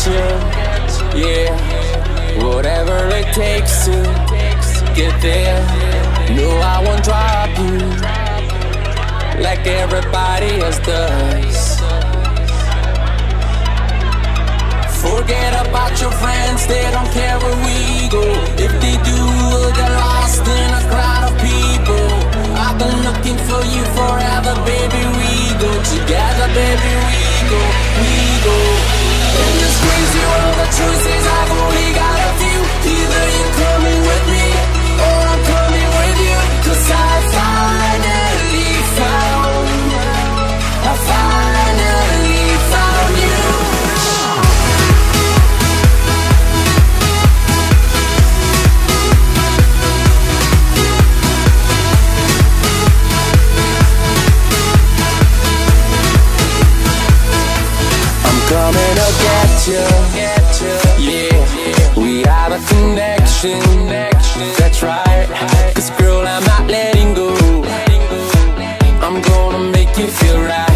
you, yeah. Whatever it takes to get there. No, I won't drop you like everybody else does. Forget about your friends, they don't care where we go. If they do, we'll get lost in a crowd of people. I've been looking for you forever, baby. We go together, baby. We go. In this crazy world, the truth is I've only got a few. Either you're coming with me or I'm coming with you. 'Cause I finally found you. Coming to get you, yeah. We have a connection, that's right. 'Cause girl, I'm not letting go. I'm gonna make you feel right.